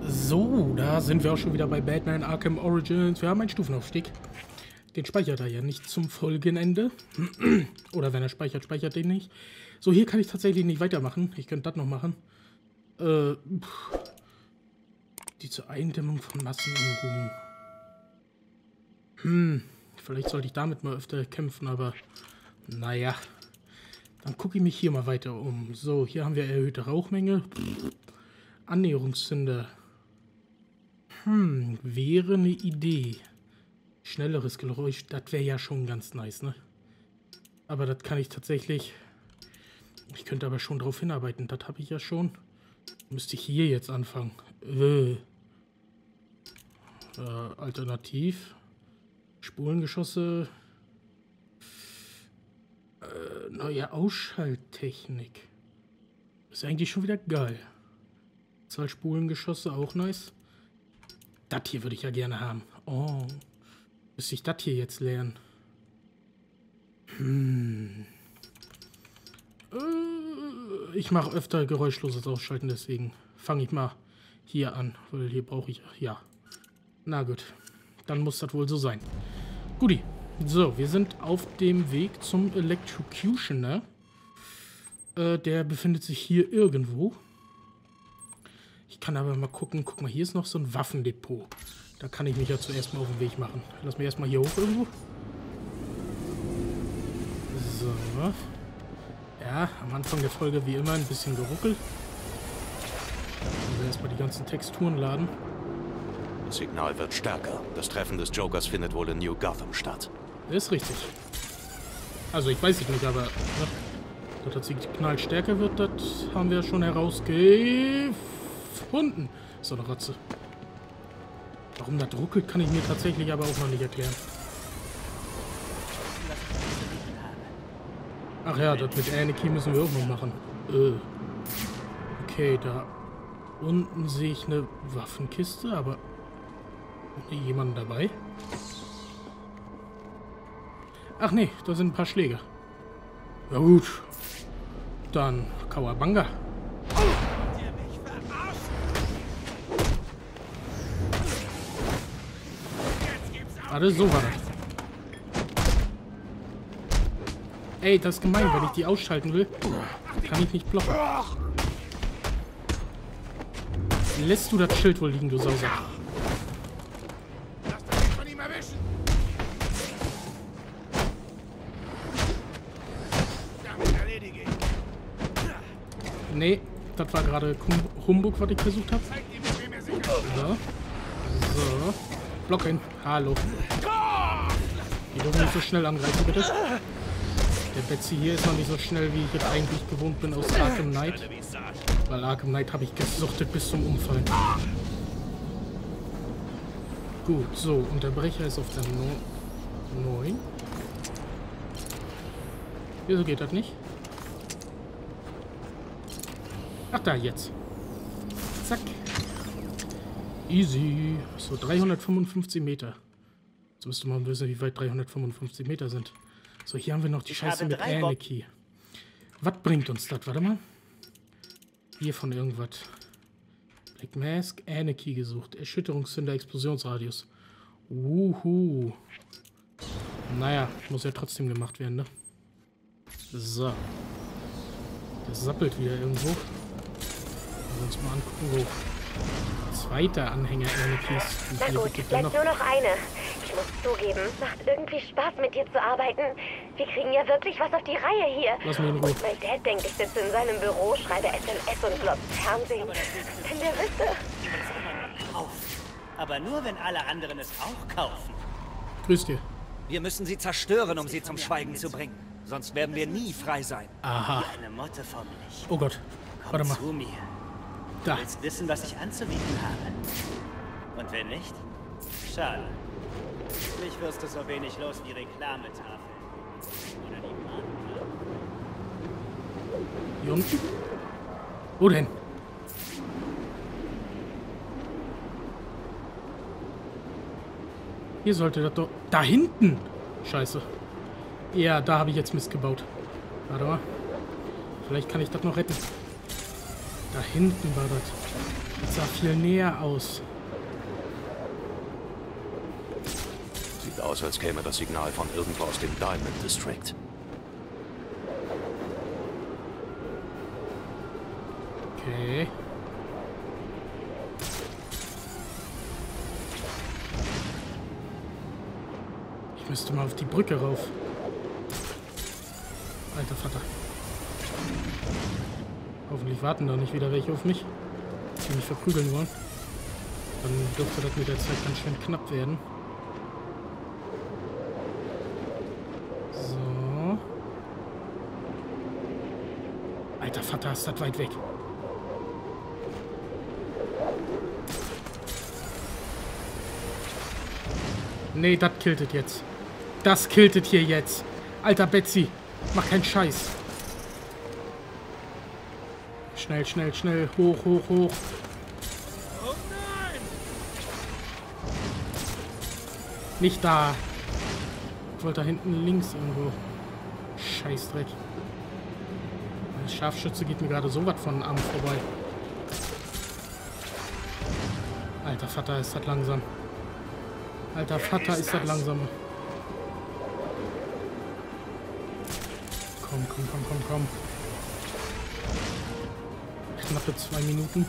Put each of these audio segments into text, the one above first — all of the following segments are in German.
So, da sind wir auch schon wieder bei Batman Arkham Origins. Wir haben einen Stufenaufstieg. Den speichert er ja nicht zum Folgenende. Oder wenn er speichert, speichert den nicht. So, hier kann ich tatsächlich nicht weitermachen. Ich könnte das noch machen. Die zur Eindämmung von Massenunruhen. Vielleicht sollte ich damit mal öfter kämpfen, aber naja. Dann gucke ich mich hier mal weiter um. So, hier haben wir erhöhte Rauchmenge. Annäherungszünder. Wäre eine Idee. Schnelleres Geräusch, das wäre ja schon ganz nice, ne? Aber das kann ich tatsächlich... Ich könnte aber schon darauf hinarbeiten, das habe ich ja schon. Müsste ich hier jetzt anfangen. Alternativ. Spulengeschosse. Neue Ausschalttechnik. Ist eigentlich schon wieder geil. Spulengeschosse, auch nice. Das hier würde ich ja gerne haben. Oh. Müsste ich das hier jetzt lernen? Ich mache öfter geräuschloses Ausschalten, deswegen fange ich mal hier an, weil hier brauche ich... Ja. Na gut. Dann muss das wohl so sein. Guti. So, wir sind auf dem Weg zum Electrocutioner. Der befindet sich hier irgendwo. Ich kann aber mal gucken. Guck mal, hier ist noch so ein Waffendepot. Da kann ich mich ja zuerst mal auf den Weg machen. Lass mich erstmal hier hoch irgendwo. So. Ja, am Anfang der Folge wie immer ein bisschen geruckelt. Also erstmal die ganzen Texturen laden. Das Signal wird stärker. Das Treffen des Jokers findet wohl in New Gotham statt. Ist richtig. Also ich weiß es nicht, aber... Ne, dass das Signal stärker wird, das haben wir schon herausgefunden. So eine Ratze. Warum das ruckelt, kann ich mir tatsächlich aber auch noch nicht erklären. Ach ja, das mit Anarchy müssen wir auch noch machen. Okay, da unten sehe ich eine Waffenkiste, aber jemanden dabei? Ach nee, da sind ein paar Schläge. Ja gut. Dann Kawabanga. Warte, so war das. Ey, das ist gemein, wenn ich die ausschalten will, kann ich nicht blocken. Lässt du das Schild wohl liegen, du Sauser? Nee, das war gerade Humbug, was ich versucht habe. So. So. Blocken. Hallo. Die dürfen nicht so schnell angreifen, bitte. Der Betsy hier ist noch nicht so schnell, wie ich jetzt eigentlich gewohnt bin aus Arkham Knight. Weil Arkham Knight habe ich gesuchtet bis zum Umfallen. Gut, so. Unterbrecher ist auf der 9. Wieso geht das nicht? Ach da, jetzt. Zack. Easy. So, 355 Meter. Jetzt müsste man wissen, wie weit 355 Meter sind. So, hier haben wir noch die Scheiße mit Anarchy. Was bringt uns das? Warte mal. Hier von irgendwas. Black Mask, Anarchy gesucht. Erschütterungszünder, Explosionsradius. Wuhu. Naja, muss ja trotzdem gemacht werden, ne? So. Das sappelt wieder irgendwo. Uns mal angucken, wo zweiter Anhänger Anarchys. Na gut, bleibt nur noch eine. Ich muss zugeben, macht irgendwie Spaß mit dir zu arbeiten. Wir kriegen ja wirklich was auf die Reihe hier. Lass mich in Ruhe. Und weil Dad denkt, ich sitze in seinem Büro, schreibe SMS und glotzt Fernsehen. Wenn der wüsste. Aber nur, wenn alle anderen es auch kaufen. Grüß dir. Wir müssen sie zerstören, um sie zum Schweigen zu bringen. Sonst werden wir nie frei sein. Aha. Wie eine Motte vom Licht. Oh Gott. Warte mal. Zu mir. Da. Du willst wissen, was ich anzubieten habe. Und wenn nicht? Schade. Mich wirst du so wenig los wie Reklametafeln. Oder die Marken. Hier unten? Wo denn? Hier sollte das doch... Da hinten! Scheiße. Ja, da habe ich jetzt Mist gebaut. Warte mal. Vielleicht kann ich das noch retten. Da hinten war das. Das sah viel näher aus. Sieht aus, als käme das Signal von irgendwo aus dem Diamond District. Okay. Ich müsste mal auf die Brücke rauf. Alter Vater. Hoffentlich warten da nicht wieder welche auf mich, die mich verprügeln wollen. Dann dürfte das mit der Zeit ganz schön knapp werden. So. Alter Vater, ist das weit weg. Nee, das killtet jetzt. Das killtet hier jetzt. Alter Betsy, mach keinen Scheiß. Schnell, schnell, schnell. Hoch, hoch, hoch. Oh nein! Nicht da. Ich wollte da hinten links irgendwo. Scheißdreck. Der Scharfschütze geht mir gerade so was von Arm vorbei. Alter Vater, ist das langsam. Alter Vater, ist das langsam. Komm, komm, komm, komm, komm. Knappe 2 Minuten.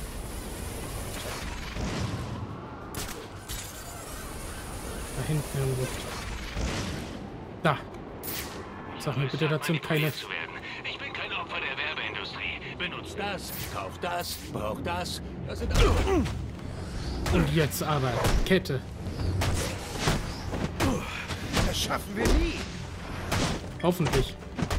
Da hinten irgendwo. Da. Sag mir bitte, das sind keine... Ich bin kein Opfer der Werbeindustrie. Benutzt das, kauft das, braucht das. Das sind alle... Und jetzt aber. Kette. Das schaffen wir nie. Hoffentlich.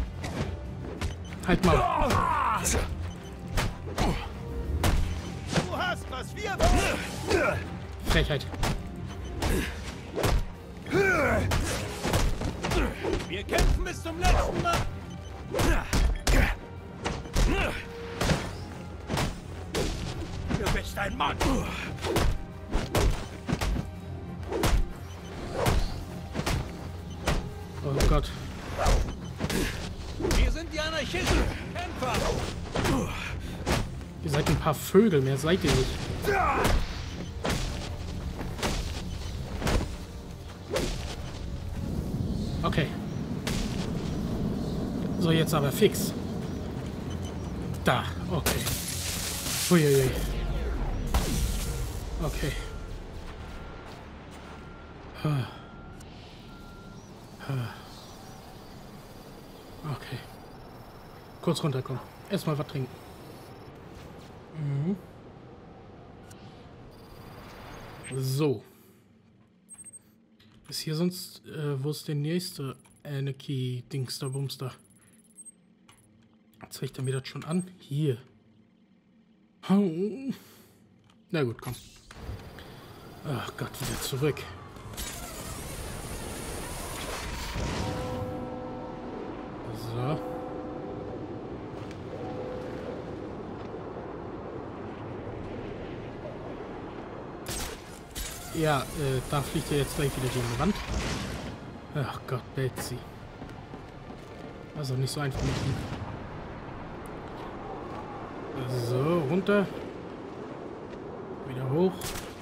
Halt mal. Du hast, was wir wollen. Frechheit. Wir kämpfen bis zum letzten Mal. Du bist ein Mann. Oh Gott. Wir sind die Anarchisten. Kämpfer. Ihr seid ein paar Vögel, mehr seid ihr nicht. Okay. So, jetzt aber fix. Da, okay. Uiuiui. Okay. Okay. Kurz runterkommen. Erstmal was trinken. So. Ist hier sonst, wo ist der nächste Anarchy-Dings da, Bumster? Zeigt er mir das schon an? Hier. Na gut, komm. Ach Gott, wieder zurück. So. Ja, da fliegt er jetzt gleich wieder gegen die Wand. Ach Gott, Betsy. Also nicht so einfach mit ihm. So, runter. Wieder hoch.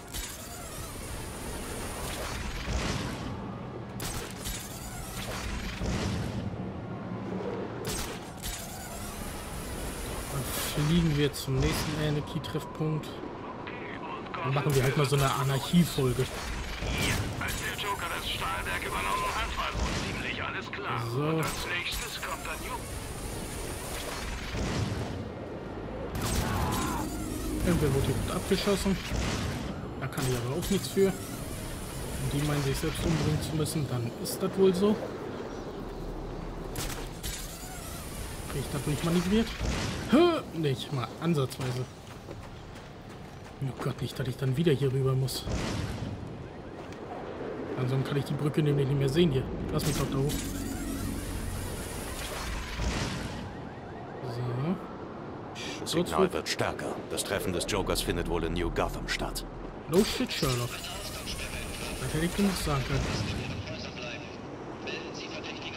Dann fliegen wir zum nächsten Anarchy-Treffpunkt. Dann machen wir halt mal so eine Anarchie-Folge. Als der Joker das Stahlwerk übernommen hat, war so ziemlich alles klar. So. Und als nächstes kommt dann Irgendwer wurde hier abgeschossen. Da kann ich aber auch nichts für. Wenn die meinen, sich selbst umbringen zu müssen, dann ist das wohl so. Krieg ich das nicht manövriert? Nicht mal ansatzweise. Oh Gott, nicht, dass ich dann wieder hier rüber muss. Ansonsten kann ich die Brücke nämlich nicht mehr sehen hier. Lass mich doch da hoch. So. Das Signal wird stärker. Das Treffen des Jokers findet wohl in New Gotham statt. No shit, Sherlock. Das hätte ich genug sagen können.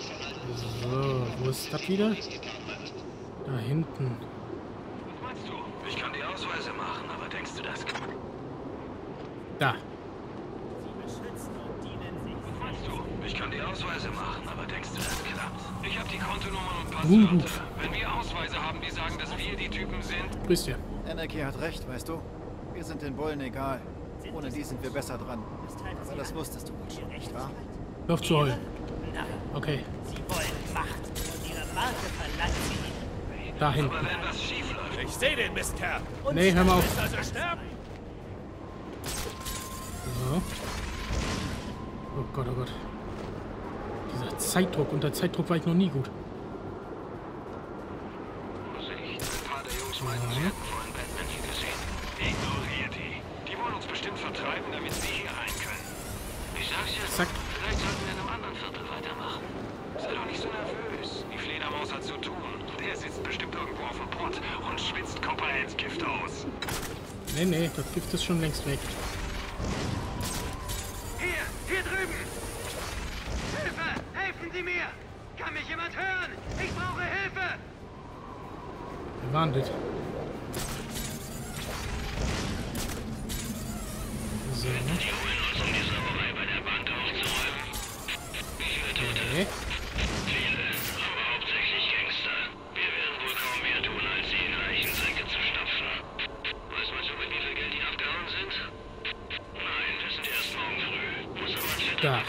So, wo ist das wieder? Da hinten. Da. Ich kann die Ausweise machen, aber denkst du, das klappt? Ich habe die Kontonummern und Gut. Passwörter. Wenn wir Ausweise haben, die sagen, dass wir die Typen sind... Grüß dir. Anarchy hat recht, weißt du? Wir sind den Bullen egal. Ohne die sind wir besser dran. Aber das wusstest du wohl schon, nicht wahr? Hör auf zu heulen. Nein, Okay. sie wollen Macht. Und ihre Marke verlangt sie. Da hinten. Aber wenn was schief läuft... Ich sehe den Mistkerl. Nee, hör mal auf. Also sterben. So. Oh Gott, oh Gott. Dieser Zeitdruck. Unter Zeitdruck war ich noch nie gut. Vorsicht, ein paar der Jungs meinten, sie hätten vorhin Batman hier gesehen. Ignoriert die. Die wollen uns bestimmt vertreiben, damit sie hier rein können. Ich sag's dir, Zack. vielleicht sollten wir in einem anderen Viertel weitermachen. Sei doch nicht so nervös. Die Fledermaus hat zu tun. Der sitzt bestimmt irgendwo auf dem Pott und schwitzt Copperheads-Gift aus. Nee, nee, das Gift ist schon längst weg. Hier drüben! Hilfe! Helfen Sie mir! Kann mich jemand hören? Ich brauche Hilfe! Wer war denn das? So. Okay. Da.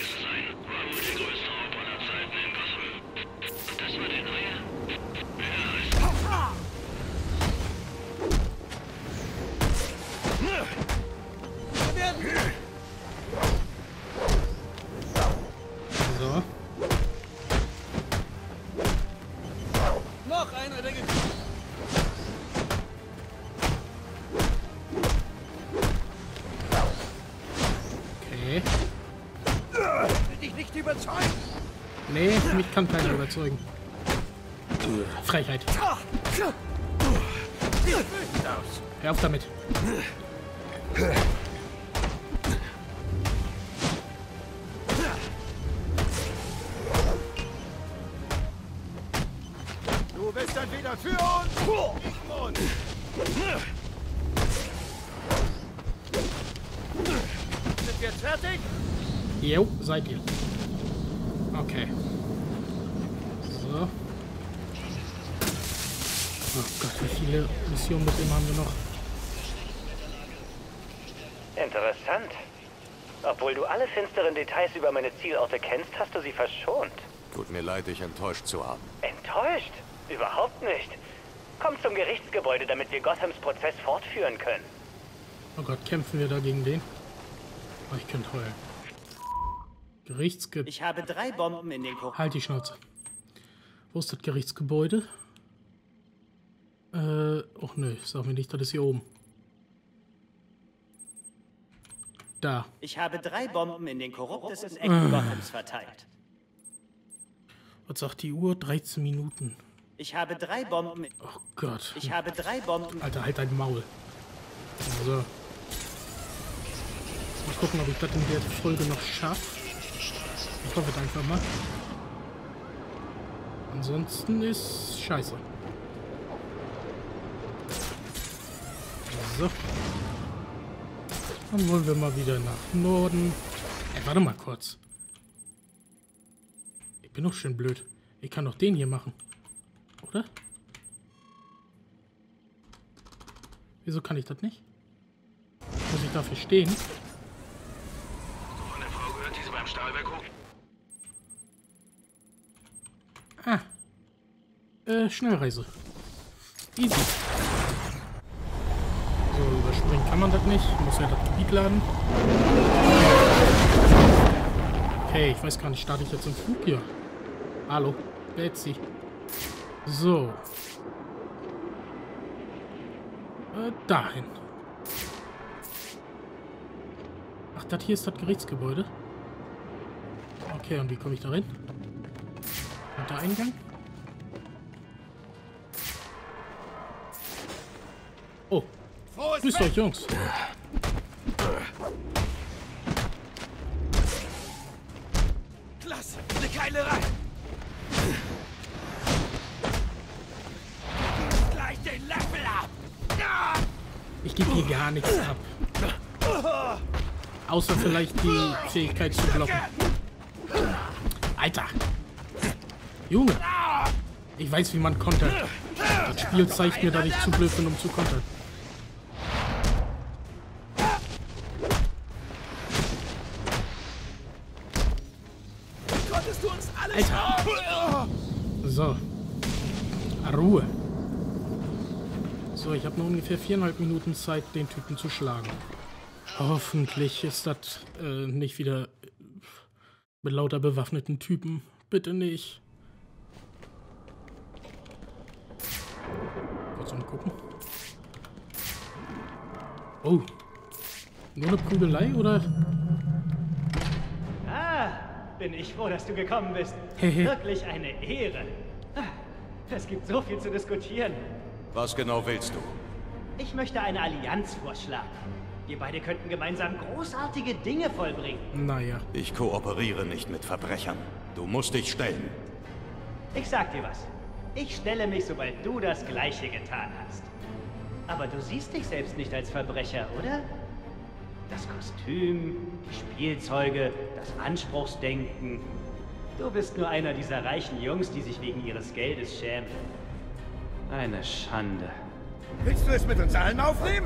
So. Noch einer, der Okay. will dich nicht überzeugen. Nee, mich kann keiner überzeugen. Frechheit. Hör auf damit. Du bist dann wieder für uns! Ich uns! Sind wir jetzt fertig? Jo, seid ihr. Okay. So. Oh Gott, wie viele Missionen mit dem haben wir noch? Interessant. Obwohl du alle finsteren Details über meine Zielorte kennst, hast du sie verschont. Tut mir leid, dich enttäuscht zu haben. Enttäuscht? Überhaupt nicht. Komm zum Gerichtsgebäude, damit wir Gothams Prozess fortführen können. Oh Gott, kämpfen wir da gegen den? Oh, ich könnte heulen. Gerichtsgebäude. Ich habe 3 Bomben in den Korridor. Halt die Schnauze. Wo ist das Gerichtsgebäude? Och nö, sag mir nicht, das ist hier oben. Da. Ich habe 3 Bomben in den korruptesten Ecken Gothams verteilt. Was sagt die Uhr? 13 Minuten. Ich habe 3 Bomben. Oh Gott. Ich habe 3 Bomben. Alter, halt dein Maul. So. Mal gucken, ob ich das in der Folge noch schaffe. Ich hoffe einfach mal. Ansonsten ist scheiße. So. Dann wollen wir mal wieder nach Norden. Ey, warte mal kurz. Ich bin doch schön blöd. Ich kann doch den hier machen. Oder? Wieso kann ich das nicht? Muss ich dafür stehen? Hast du von der Frau gehört, die sie beim Stahlwerk hoch... Schnellreise. Easy. So, überspringen kann man das nicht. Muss ja das Gebiet laden. Okay, ich weiß gar nicht, starte ich jetzt im Flug hier? Hallo, Betsy. So. Dahin. Ach, das hier ist das Gerichtsgebäude. Okay, und wie komme ich da rein? Und der Eingang? Oh. Grüßt euch, Jungs. Klasse, eine Keilerei. Gleich den Level ab. Ich gebe hier gar nichts ab. Außer vielleicht die Fähigkeit zu blocken. Alter! Junge! Ich weiß, wie man kontert. Das Spiel zeigt mir, dass ich zu blöd bin, um zu kontern. Alter! So. Ruhe. So, ich habe noch ungefähr 4,5 Minuten Zeit, den Typen zu schlagen. Hoffentlich ist das nicht wieder mit lauter bewaffneten Typen. Bitte nicht. Kurz mal gucken. Oh. Nur eine Prügelei, oder? Ah, bin ich froh, dass du gekommen bist. Wirklich eine Ehre. Es gibt so viel zu diskutieren. Was genau willst du? Ich möchte eine Allianz vorschlagen. Wir beide könnten gemeinsam großartige Dinge vollbringen. Naja. Ich kooperiere nicht mit Verbrechern. Du musst dich stellen. Ich sag dir was. Ich stelle mich, sobald du das Gleiche getan hast. Aber du siehst dich selbst nicht als Verbrecher, oder? Das Kostüm, die Spielzeuge, das Anspruchsdenken. Du bist nur einer dieser reichen Jungs, die sich wegen ihres Geldes schämen. Eine Schande. Willst du es mit uns allen aufnehmen?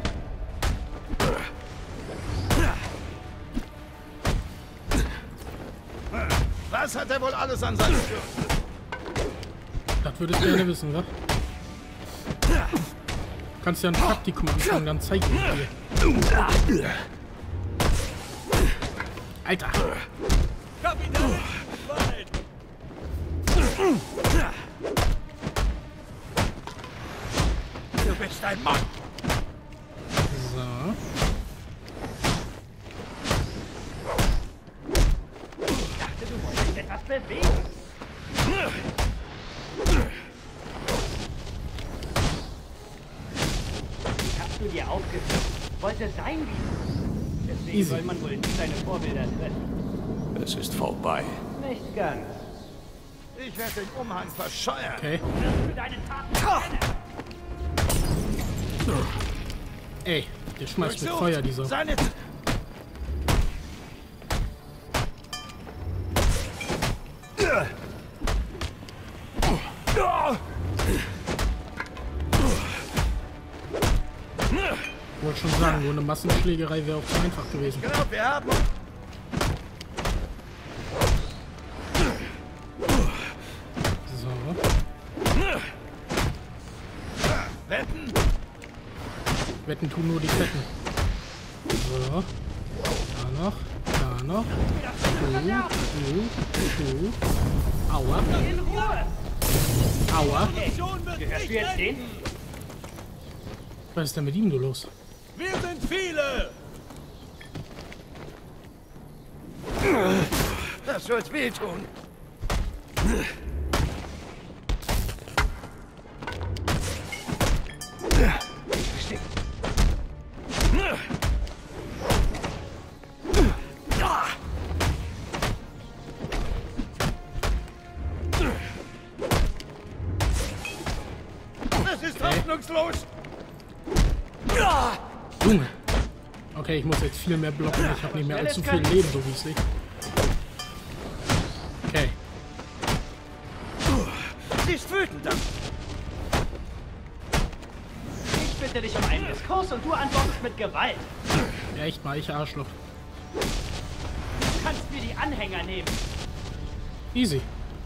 Was hat er wohl alles an seinem Stirn? Das würde ich gerne wissen, wa? Kannst ja ein Praktikum anfangen, dann zeig ich dir. Alter! Kapitän! Du bist ein Mann! So. Ich dachte, du wolltest etwas bewegen. Ich hab's nur dir aufgeführt. Wollte sein wie du. Deswegen Easy. soll man wohl nicht seine Vorbilder treffen. Es ist vorbei. Nicht ganz. Ich werde den Umhang verscheuern. Okay. Für deine Taten. Ey, der schmeißt mit Feuer, dieser. Seine... Ich wollte schon sagen, nur eine Massenschlägerei wäre auch zu einfach gewesen. Genau, wir haben... So. Wetten? Wetten tun nur die Ketten. So. Da noch. Da noch. Aua. In Ruhe! Aua. Gehörst du jetzt den? Was ist denn mit ihm so los? Wir sind viele! Das wird wehtun. Das ist hoffnungslos! Junge. Okay, ich muss jetzt viel mehr blocken. Ich habe nicht mehr allzu viel Leben, so wie es liegt. Okay. Sie ist wütend. Ich bitte dich um einen Diskurs und du antwortest mit Gewalt. Ja, echt mal, ich Arschloch. Du kannst mir die Anhänger nehmen. Easy.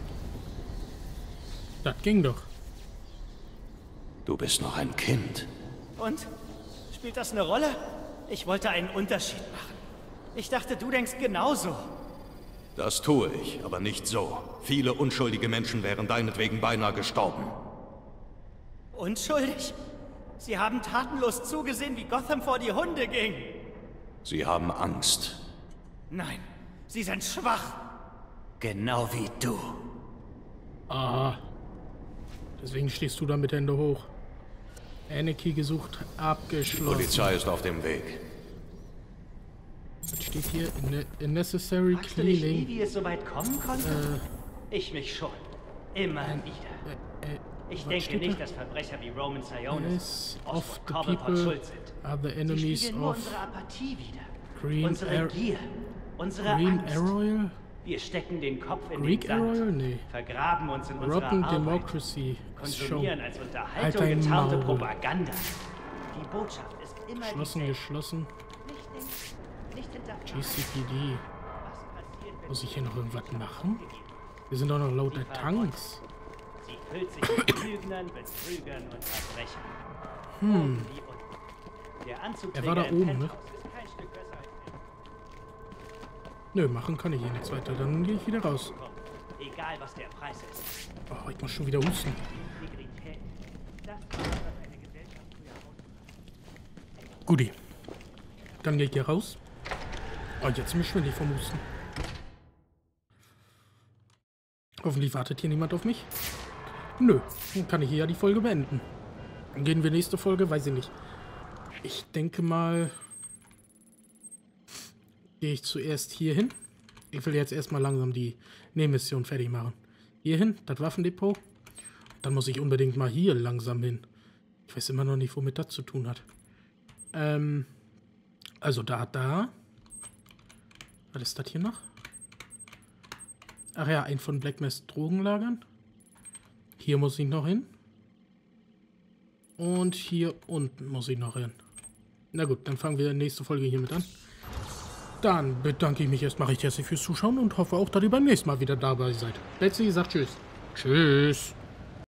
Das ging doch. Du bist noch ein Kind. Und? Spielt das eine Rolle? Ich wollte einen Unterschied machen. Ich dachte, du denkst genauso. Das tue ich, aber nicht so. Viele unschuldige Menschen wären deinetwegen beinahe gestorben. Unschuldig? Sie haben tatenlos zugesehen, wie Gotham vor die Hunde ging. Sie haben Angst. Nein, sie sind schwach. Genau wie du. Aha. Deswegen stehst du da mit Hände hoch. Anarchy gesucht, abgeschlossen. Polizei ist auf dem Weg. Was steht hier? Necessary Fragst du dich nie, cleaning. wie es so weit kommen konnte? Ich mich schon. Immer wieder. Ich denke nicht, dass Verbrecher wie Roman Sionis Of the Cobblepot people schuld sind. are the Sie enemies spiegeln nur of... unsere Apathie wider. Unsere Gier, unsere Green Angst. Arrow? Wir stecken den Kopf in Greek den Sand, Arrow? Nee. vergraben uns in unserer Rotten Arbeit, Democracy. konsumieren als Halt Unterhaltung dein getarnte Maul. Propaganda. Die Botschaft ist immer Geschlossen, dieselbe. geschlossen. Nicht hinterfragen. GCPD. Was passiert, wenn Muss ich hier noch irgendwas machen? Hier sind doch noch lauter Tanks. sie füllt sich mit Lügnern, Betrügern und Verbrechern. Oben wie unten. Der Anzugträger Er war da im oben, ne? Penthouse ist kein Stück besser als Nö, machen kann ich hier nichts weiter. Dann gehe ich wieder raus. der. Egal, was der Preis ist. Oh, ich muss schon wieder husten. Integrität. Das ist, was eine Gesellschaft früher ausmacht. Guti. Dann gehe ich hier raus. Oh, jetzt bin ich schwindig vom Husten. Hoffentlich wartet hier niemand auf mich. Nö, dann kann ich hier ja die Folge beenden. Dann gehen wir nächste Folge, weiß ich nicht. Ich denke mal, gehe ich zuerst hier hin. Ich will jetzt erstmal langsam die Nebenmission fertig machen. Hier hin, das Waffendepot. Dann muss ich unbedingt mal hier langsam hin. Ich weiß immer noch nicht, womit das zu tun hat. Also da. Was ist das hier noch? Ach ja, ein von Black Mass Drogenlagern. Hier muss ich noch hin. Und hier unten muss ich noch hin. Na gut, dann fangen wir nächste Folge hiermit an. Dann bedanke ich mich erstmal recht herzlich fürs Zuschauen und hoffe auch, dass ihr beim nächsten Mal wieder dabei seid. Letztlich sagt Tschüss. Tschüss.